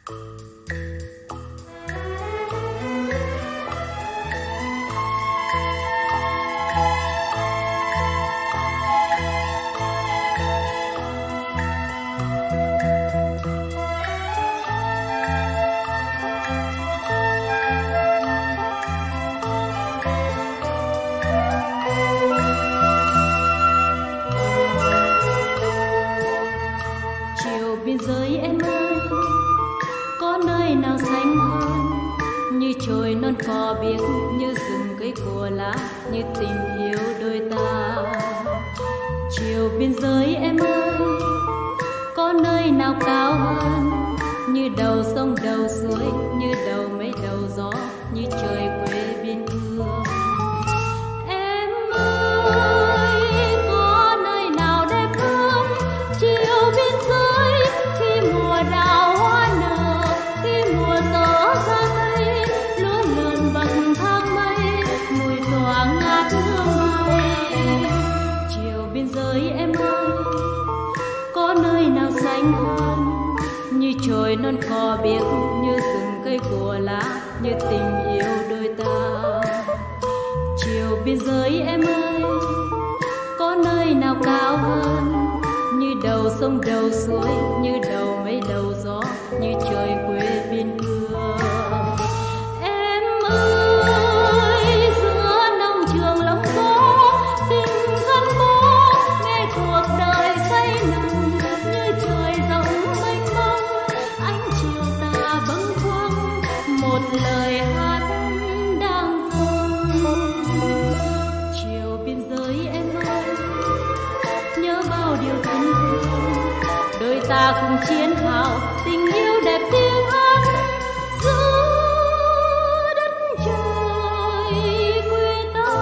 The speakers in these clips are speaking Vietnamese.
Biên giới em ơi, có nơi nào xanh hơn như chồi non cỏ biếc, như rừng cây của lá, như tình yêu đôi ta. Chiều biên giới em ơi, có nơi nào cao hơn như đầu sông đầu suối, như đầu mây đầu gió, như trời quê biên cương. Em ơi, có nơi nào đẹp hơn chiều biên giới, khi mùa đào hoa nở, khi mùa gió ra cây, lúa lượn bằng tháng mây, mùi thoảng ngát hương mây. Chiều biên giới em ơi, có nơi nào xanh hơn như chồi non cỏ biếc, như rừng cây của lá, như tình yêu đôi ta. Chiều biên giới em ơi, có nơi nào cao hơn như đầu sông đầu suối, như đầu mây đầu gió, như trời quê biên cương. Em ơi, giữa nông trường lấm tố, tình gắn bó, nghe cuộc đời say nồng, như trời rộng mênh mông, ánh chiều tà bâng khuâng, một lời hát đang dâng. Chiều biên giới em ơi, nhớ bao điều thân thương, đôi ta cùng chiến hào, tình yêu đẹp tiếng hát giữa đất trời quê ta.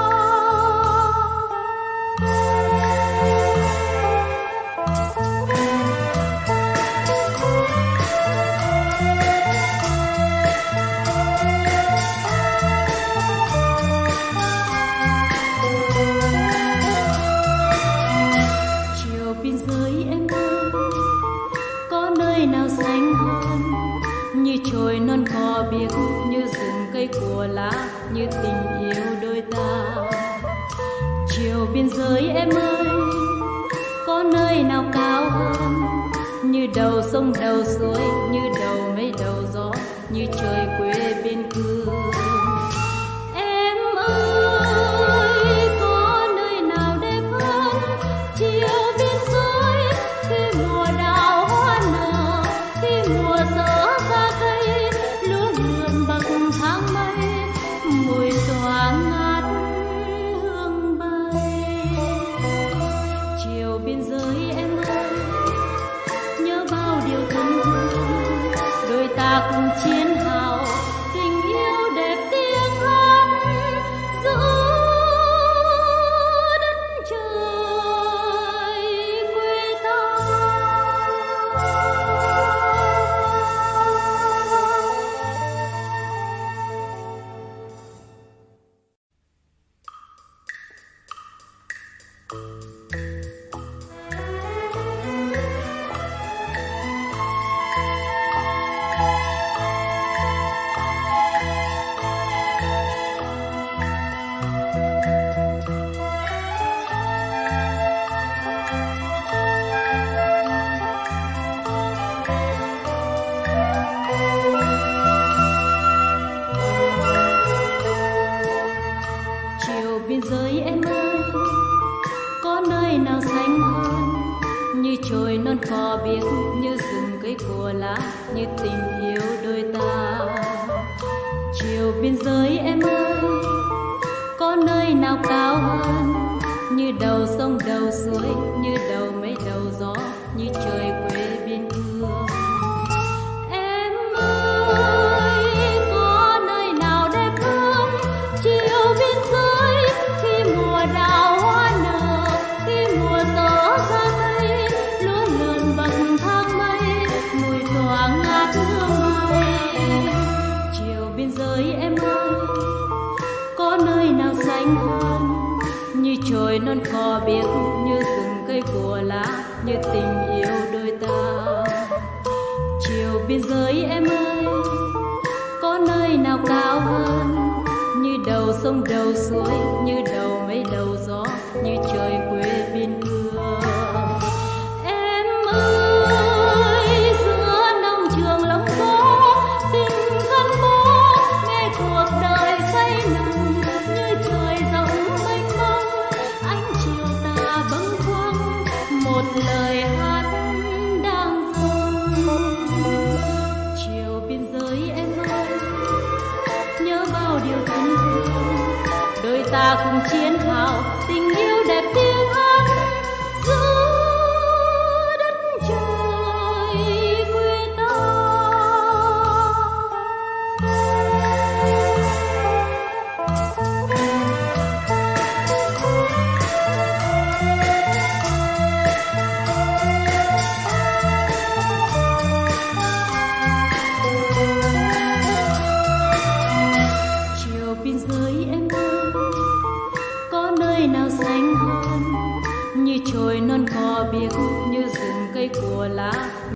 Chiều biên giới em ơi, có nơi nào xanh hơn như chồi non cỏ biếc, như rừng cây của lá, như tình yêu đôi ta. Chiều biên giới em ơi, có nơi nào cao hơn như đầu sông đầu suối, như đầu mây đầu gió, như trời quê biên cương. Em ơi, có nơi nào đẹp hơn chiều biên giới, khi mùa đào hoa nở, khi mùa gió ra cây, lúa lượn bằng tháng mây, mùi thoảng ngát hương bay. Chiều biên giới em ơi, nhớ bao điều thân thương, đôi ta cùng chiến hào, tình yêu đẹp tiếng hát giữa đất trời quê ta. Chiều biên giới em ơi, có nơi nào xanh hơn như chồi non cỏ biếc, như rừng cây của lá, như tình yêu đôi ta. Chiều biên giới em ơi, có nơi nào cao hơn như đầu sông đầu suối, như đầu mây đầu gió, như trời quê biên cương. Em ơi, có nơi nào đẹp hơn chiều biên giới, khi mùa đào hoa nở, khi mùa gió ra cây, lúa lượn bằng tháng mây, mùi thoảng ngát hương mây. Chiều biên giới em ơi, có nơi nào xanh hơn như chồi non cỏ biếc, như rừng cây của lá, như tình yêu đôi ta. Chiều biên biên giới em ơi, có nơi nào cao hơn, như đầu sông đầu suối, như đầu mây đầu gió, như trời quê biên cương. Em ơi, giữa nông trường lấm tố tình gắn bó, nghe cuộc đời say nồng, như trời rộng mênh mông, ánh chiều tà bâng khuâng, một lời hát đang dâng. Chiều biên giới em ơi, nhớ bao điều thân thương, đôi ta cùng chiến hào tình yêu đẹp tiếng hát giữa đất trời quê ta. Chiều biên giới em ơi, có nơi nào xanh hơn, như chồi non cỏ biếc, như rừng cây của lá.